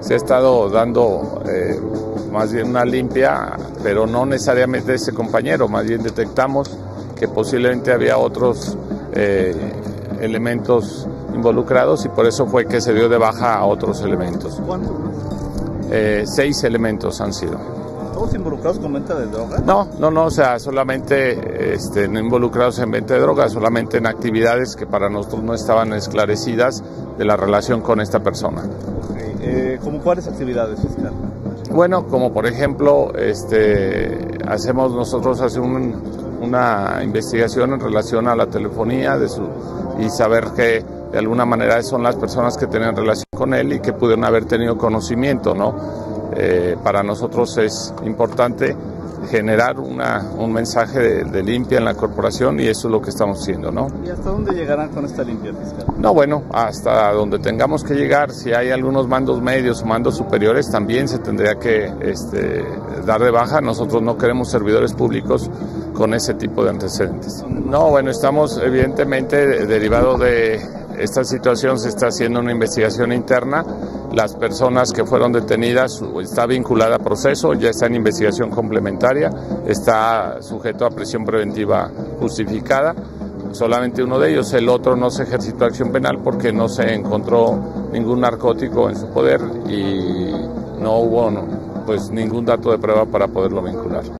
se ha estado dando más bien una limpia, pero no necesariamente ese compañero, más bien detectamos que posiblemente había otros elementos involucrados y por eso fue que se dio de baja a otros elementos. ¿Cuántos? 6 elementos han sido. ¿Todos involucrados con venta de drogas? No, o sea, solamente no involucrados en venta de drogas, solamente en actividades que para nosotros no estaban esclarecidas de la relación con esta persona. ¿Cómo cuáles actividades, fiscal? Bueno, como por ejemplo, hacemos nosotros una investigación en relación a la telefonía y saber que de alguna manera son las personas que tenían relación con él y que pudieron haber tenido conocimiento, ¿no? Para nosotros es importante generar un mensaje de limpia en la corporación y eso es lo que estamos haciendo, ¿no? ¿Y hasta dónde llegarán con esta limpia, fiscal? No, bueno, hasta donde tengamos que llegar. Si hay algunos mandos medios o mandos superiores, también se tendría que dar de baja. Nosotros no queremos servidores públicos con ese tipo de antecedentes. No, bueno, estamos evidentemente derivado de esta situación, se está haciendo una investigación interna. Las personas que fueron detenidas está vinculada a proceso, ya está en investigación complementaria, está sujeto a prisión preventiva justificada. Solamente uno de ellos, el otro no se ejercitó acción penal porque no se encontró ningún narcótico en su poder y no hubo pues ningún dato de prueba para poderlo vincular.